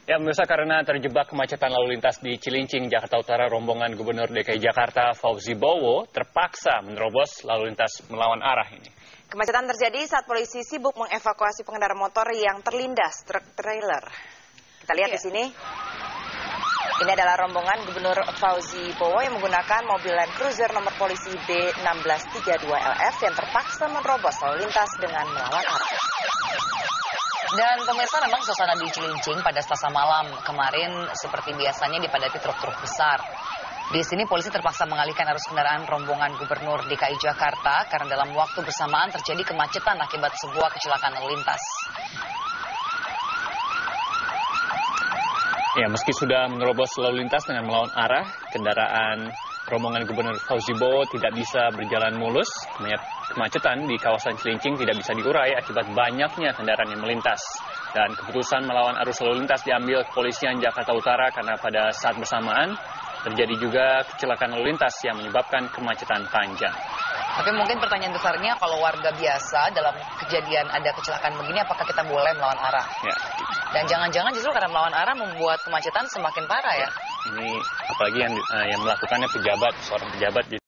Ya, pemirsa, karena terjebak kemacetan lalu lintas di Cilincing, Jakarta Utara, rombongan Gubernur DKI Jakarta Fauzi Bowo terpaksa menerobos lalu lintas melawan arah ini. Kemacetan terjadi saat polisi sibuk mengevakuasi pengendara motor yang terlindas truk trailer. Kita lihat di sini. Ini adalah rombongan Gubernur Fauzi Bowo yang menggunakan mobil Land Cruiser nomor polisi B1632LF yang terpaksa menerobos lalu lintas dengan melawan arah. Dan pemirsa, memang suasana di Cilincing pada Selasa malam kemarin seperti biasanya dipadati truk-truk besar. Di sini polisi terpaksa mengalihkan arus kendaraan rombongan Gubernur DKI Jakarta karena dalam waktu bersamaan terjadi kemacetan akibat sebuah kecelakaan lalu lintas. Ya, meski sudah menerobos lalu lintas dengan melawan arah, kendaraan rombongan Gubernur Fauzi Bowo tidak bisa berjalan mulus. Kemacetan di kawasan Cilincing tidak bisa diurai akibat banyaknya kendaraan yang melintas. Dan keputusan melawan arus lalu lintas diambil kepolisian Jakarta Utara karena pada saat bersamaan terjadi juga kecelakaan lalu lintas yang menyebabkan kemacetan panjang. Tapi mungkin pertanyaan besarnya, kalau warga biasa dalam kejadian ada kecelakaan begini, apakah kita boleh melawan arah? Ya. Dan jangan-jangan justru karena melawan arah membuat kemacetan semakin parah ya? Ini apalagi yang melakukannya pejabat, seorang pejabat.